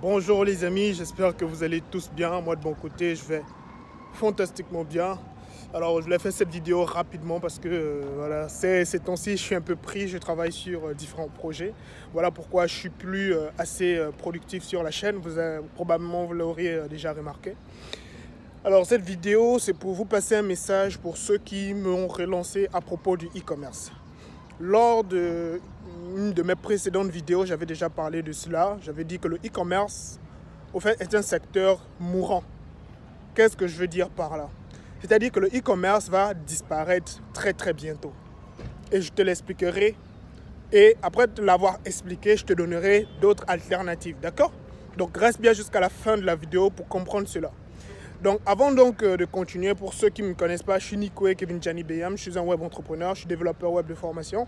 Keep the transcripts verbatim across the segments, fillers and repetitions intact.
Bonjour les amis, j'espère que vous allez tous bien. Moi de mon côté, je vais fantastiquement bien. Alors je l'ai fait cette vidéo rapidement parce que euh, voilà, ces, ces temps-ci je suis un peu pris, je travaille sur euh, différents projets. Voilà pourquoi je suis plus euh, assez euh, productif sur la chaîne, vous avez, probablement vous l'aurez euh, déjà remarqué. Alors cette vidéo c'est pour vous passer un message pour ceux qui m'ont relancé à propos du e-commerce. Lors de une de mes précédentes vidéos, j'avais déjà parlé de cela. J'avais dit que le e-commerce, au fait, est un secteur mourant. Qu'est-ce que je veux dire par là? C'est-à-dire que le e-commerce va disparaître très très bientôt. Et je te l'expliquerai. Et après te l'avoir expliqué, je te donnerai d'autres alternatives. D'accord? Donc reste bien jusqu'à la fin de la vidéo pour comprendre cela. Donc avant donc euh, de continuer, pour ceux qui ne me connaissent pas, je suis Nikwe Kevin Jani Beyam, je suis un web entrepreneur, je suis développeur web de formation.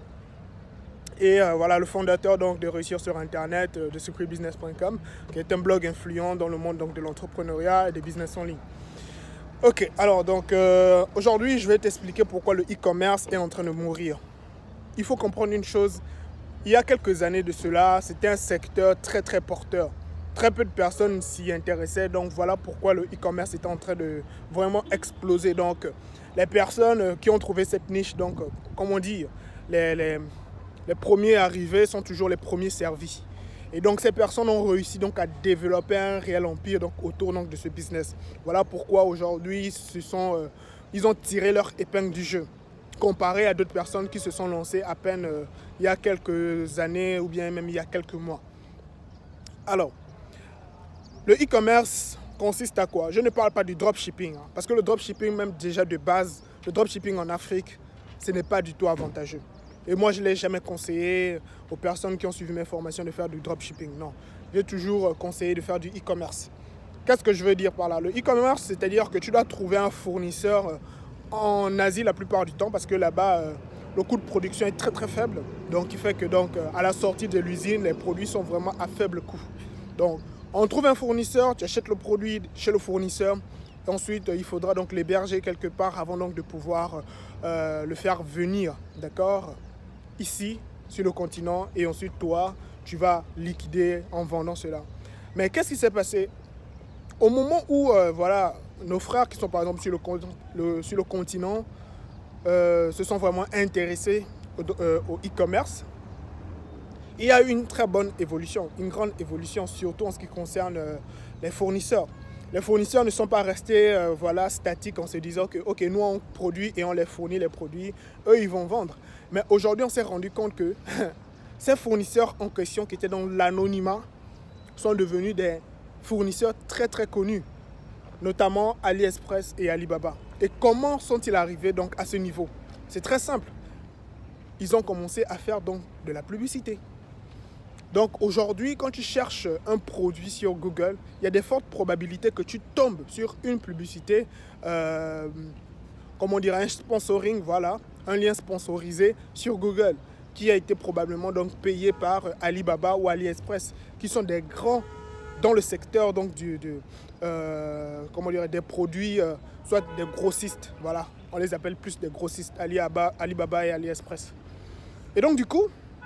Et euh, voilà, le fondateur donc, de Réussir sur Internet, euh, de secret business point com, qui est un blog influent dans le monde donc, de l'entrepreneuriat et des business en ligne. Ok, alors donc euh, aujourd'hui, je vais t'expliquer pourquoi le e-commerce est en train de mourir. Il faut comprendre une chose, il y a quelques années de cela, c'était un secteur très très porteur. Très peu de personnes s'y intéressaient, donc voilà pourquoi le e-commerce est en train de vraiment exploser. Donc les personnes qui ont trouvé cette niche, donc comme on dit, les... les Les premiers arrivés sont toujours les premiers servis. Et donc ces personnes ont réussi donc à développer un réel empire donc, autour donc, de ce business. Voilà pourquoi aujourd'hui euh, ils ont tiré leur épingle du jeu. Comparé à d'autres personnes qui se sont lancées à peine euh, il y a quelques années ou bien même il y a quelques mois. Alors, le e-commerce consiste à quoi? Je ne parle pas du dropshipping. Hein, parce que le dropshipping même déjà de base, le dropshipping en Afrique, ce n'est pas du tout avantageux. Et moi, je ne l'ai jamais conseillé aux personnes qui ont suivi mes formations de faire du dropshipping. Non, j'ai toujours conseillé de faire du e-commerce. Qu'est-ce que je veux dire par là? Le e-commerce, c'est-à-dire que tu dois trouver un fournisseur en Asie la plupart du temps parce que là-bas, le coût de production est très très faible. Donc, il fait que donc, à la sortie de l'usine, les produits sont vraiment à faible coût. Donc, on trouve un fournisseur, tu achètes le produit chez le fournisseur. Ensuite, il faudra donc l'héberger quelque part avant donc de pouvoir euh, le faire venir, d'accord, ici, sur le continent, et ensuite, toi, tu vas liquider en vendant cela. Mais qu'est-ce qui s'est passé? Au moment où, euh, voilà, nos frères qui sont par exemple sur le, le, sur le continent euh, se sont vraiment intéressés au, euh, au e-commerce, il y a eu une très bonne évolution, une grande évolution, surtout en ce qui concerne euh, les fournisseurs. Les fournisseurs ne sont pas restés euh, voilà, statiques en se disant que ok, nous on produit et on les fournit les produits, eux ils vont vendre. Mais aujourd'hui on s'est rendu compte que ces fournisseurs en question qui étaient dans l'anonymat sont devenus des fournisseurs très très connus, notamment AliExpress et Alibaba. Et comment sont-ils arrivés donc à ce niveau? C'est très simple. Ils ont commencé à faire donc de la publicité. Donc aujourd'hui, quand tu cherches un produit sur Google, il y a des fortes probabilités que tu tombes sur une publicité, euh, comment dire, un sponsoring, voilà, un lien sponsorisé sur Google, qui a été probablement donc payé par Alibaba ou AliExpress, qui sont des grands dans le secteur donc du, de, euh, comment dire, des produits, euh, soit des grossistes, voilà, on les appelle plus des grossistes, Alibaba, Alibaba et AliExpress. Et donc du coup,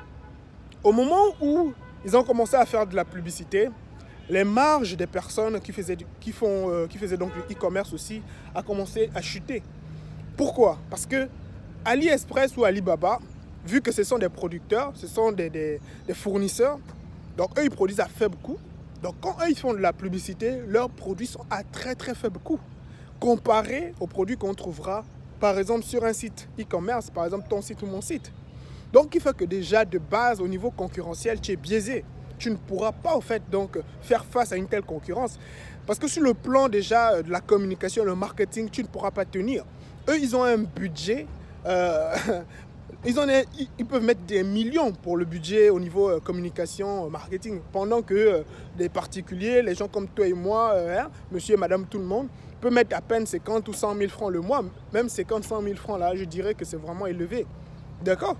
au moment où ils ont commencé à faire de la publicité, les marges des personnes qui faisaient, du, qui font, euh, qui faisaient donc du e-commerce aussi a commencé à chuter. Pourquoi? Parce que AliExpress ou Alibaba, vu que ce sont des producteurs, ce sont des, des, des fournisseurs, donc eux ils produisent à faible coût. Donc quand eux ils font de la publicité, leurs produits sont à très très faible coût, comparé aux produits qu'on trouvera par exemple sur un site e-commerce, par exemple ton site ou mon site. Donc, il fait que déjà, de base, au niveau concurrentiel, tu es biaisé. Tu ne pourras pas, en fait, donc, faire face à une telle concurrence. Parce que sur le plan, déjà, de la communication, le marketing, tu ne pourras pas tenir. Eux, ils ont un budget. Euh, ils, ont un, ils peuvent mettre des millions pour le budget au niveau euh, communication, euh, marketing. Pendant que euh, les particuliers, les gens comme toi et moi, euh, hein, monsieur et madame, tout le monde, peuvent mettre à peine cinquante ou cent mille francs le mois. Même cinquante, cent mille francs, là, je dirais que c'est vraiment élevé. D'accord?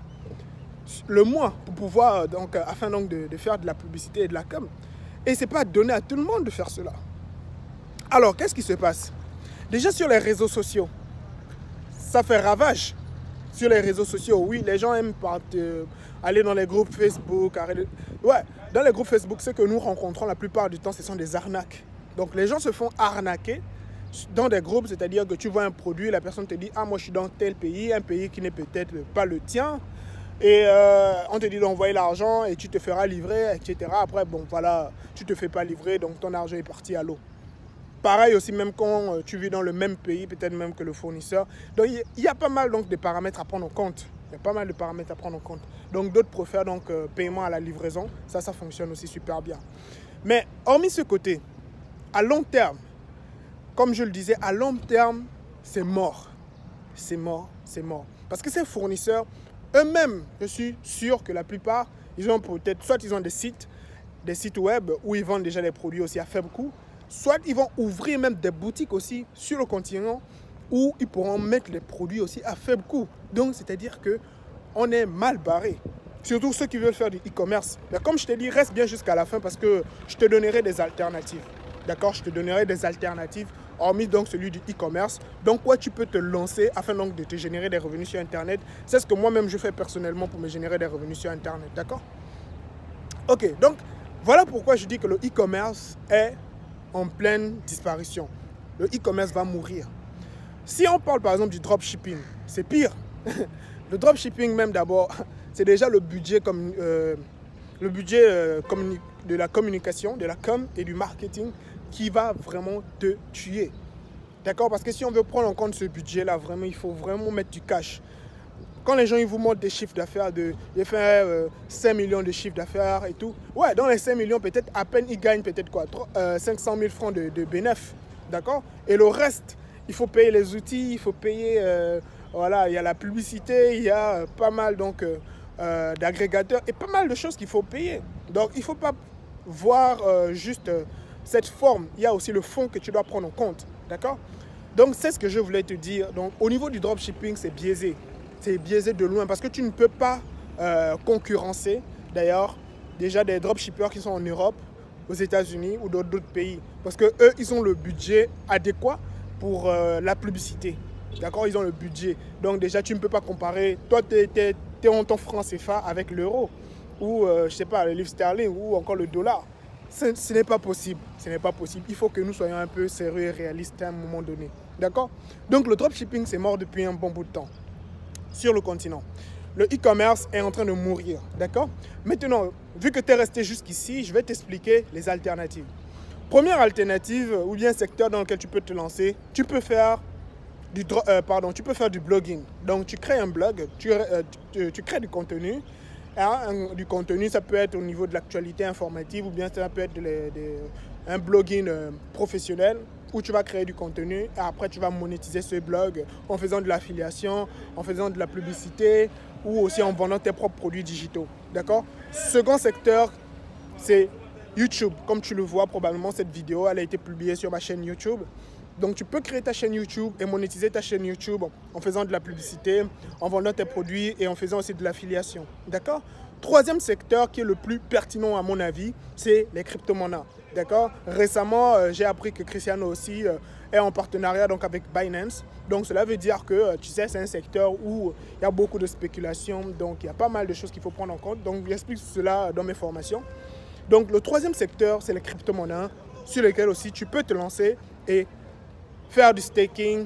Le mois pour pouvoir donc afin donc de, de faire de la publicité et de la com. Et c'est pas donné à tout le monde de faire cela. Alors qu'est-ce qui se passe? Déjà sur les réseaux sociaux, ça fait ravage. sur les réseaux sociaux, oui, les gens aiment part, euh, aller dans les groupes Facebook. Arrêter... Ouais, dans les groupes Facebook, ce que nous rencontrons la plupart du temps, ce sont des arnaques. Donc les gens se font arnaquer dans des groupes, c'est-à-dire que tu vois un produit, la personne te dit « Ah, moi je suis dans tel pays, un pays qui n'est peut-être pas le tien. » Et euh, on te dit d'envoyer l'argent et tu te feras livrer, et cetera. Après, bon, voilà, tu ne te fais pas livrer, donc ton argent est parti à l'eau. Pareil aussi, même quand tu vis dans le même pays, peut-être même que le fournisseur. Donc, il y a pas mal donc, de paramètres à prendre en compte. Il y a pas mal de paramètres à prendre en compte. Donc, d'autres préfèrent donc euh, paiement à la livraison. Ça, ça fonctionne aussi super bien. Mais hormis ce côté, à long terme, comme je le disais, à long terme, c'est mort. C'est mort, c'est mort. Parce que ces fournisseurs, eux-mêmes, je suis sûr que la plupart, ils ont peut-être, soit ils ont des sites, des sites web où ils vendent déjà des produits aussi à faible coût, soit ils vont ouvrir même des boutiques aussi sur le continent où ils pourront mettre les produits aussi à faible coût. Donc, c'est-à-dire qu'on est mal barré. Surtout ceux qui veulent faire du e-commerce. Mais comme je te dis, reste bien jusqu'à la fin parce que je te donnerai des alternatives. D'accord? Je te donnerai des alternatives, hormis donc celui du e-commerce. Donc, quoi, tu peux te lancer afin donc de te générer des revenus sur Internet. C'est ce que moi-même je fais personnellement pour me générer des revenus sur Internet. D'accord? Ok, donc, voilà pourquoi je dis que le e-commerce est en pleine disparition. Le e-commerce va mourir. Si on parle par exemple du dropshipping, c'est pire. Le dropshipping même d'abord, c'est déjà le budget, comme, euh, le budget euh, de la communication, de la com et du marketing qui va vraiment te tuer. D'accord? Parce que si on veut prendre en compte ce budget-là, vraiment, il faut vraiment mettre du cash. Quand les gens ils vous montrent des chiffres d'affaires de j'ai fait euh, cinq millions de chiffres d'affaires et tout, ouais, dans les cinq millions, peut-être à peine ils gagnent peut-être quoi, euh, cinq cent mille francs de, de bénéfice. D'accord? Et le reste, il faut payer les outils, il faut payer, euh, voilà, il y a la publicité, il y a euh, pas mal donc euh, euh, d'agrégateurs et pas mal de choses qu'il faut payer. Donc il ne faut pas voir euh, juste euh, cette forme, il y a aussi le fond que tu dois prendre en compte. D'accord? Donc c'est ce que je voulais te dire. Donc au niveau du dropshipping, c'est biaisé. C'est biaisé de loin parce que tu ne peux pas euh, concurrencer d'ailleurs déjà des dropshippers qui sont en Europe, aux États-Unis ou dans d'autres pays. Parce que eux, ils ont le budget adéquat pour euh, la publicité. D'accord? Ils ont le budget. Donc déjà, tu ne peux pas comparer. Toi, tu es, es en ton franc C F A avec l'euro ou, euh, je sais pas, le livre sterling ou encore le dollar. Ce, ce n'est pas possible. Ce n'est pas possible. Il faut que nous soyons un peu sérieux et réalistes à un moment donné. D'accord? Donc le dropshipping, c'est mort depuis un bon bout de temps sur le continent. Le e-commerce est en train de mourir, d'accord? Maintenant, vu que tu es resté jusqu'ici, je vais t'expliquer les alternatives. Première alternative, ou bien secteur dans lequel tu peux te lancer, tu peux faire du, euh, pardon, tu peux faire du blogging. Donc, tu crées un blog, tu, euh, tu, tu crées du contenu. Hein, un, du contenu, ça peut être au niveau de l'actualité informative ou bien ça peut être de les, de, un blogging euh, professionnel où tu vas créer du contenu et après tu vas monétiser ce blog en faisant de l'affiliation, en faisant de la publicité ou aussi en vendant tes propres produits digitaux. D'accord? Second secteur, c'est YouTube. Comme tu le vois, probablement cette vidéo, elle a été publiée sur ma chaîne YouTube. Donc tu peux créer ta chaîne YouTube et monétiser ta chaîne YouTube en faisant de la publicité, en vendant tes produits et en faisant aussi de l'affiliation. D'accord? Troisième secteur qui est le plus pertinent à mon avis, c'est les crypto-monnaies. D'accord? Récemment, euh, j'ai appris que Cristiano aussi euh, est en partenariat donc, avec Binance. Donc cela veut dire que, euh, tu sais, c'est un secteur où il y a beaucoup de spéculation. Donc il y a pas mal de choses qu'il faut prendre en compte. Donc j'explique cela dans mes formations. Donc le troisième secteur, c'est les crypto-monnaies sur lesquelles aussi tu peux te lancer et faire du staking,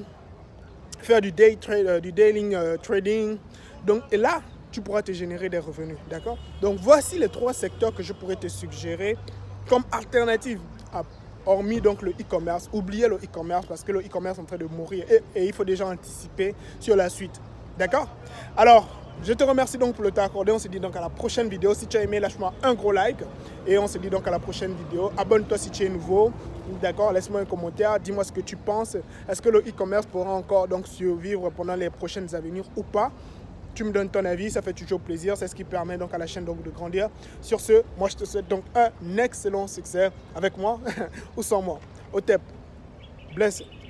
faire du day trade, euh, du daily euh, trading. Donc, et là, tu pourras te générer des revenus. D'accord? Donc, voici les trois secteurs que je pourrais te suggérer comme alternative, à, hormis donc le e-commerce. Oubliez le e-commerce parce que le e-commerce est en train de mourir et, et il faut déjà anticiper sur la suite. D'accord? Alors, je te remercie donc pour le temps accordé. On se dit donc à la prochaine vidéo. Si tu as aimé, lâche-moi un gros like. Et on se dit donc à la prochaine vidéo. Abonne-toi si tu es nouveau. D'accord, laisse-moi un commentaire. Dis-moi ce que tu penses. Est-ce que le e-commerce pourra encore donc survivre pendant les prochaines avenirs ou pas? Tu me donnes ton avis, ça fait toujours plaisir. C'est ce qui permet donc à la chaîne donc de grandir. Sur ce, moi je te souhaite donc un excellent succès avec moi ou sans moi. Au T E P. Bless.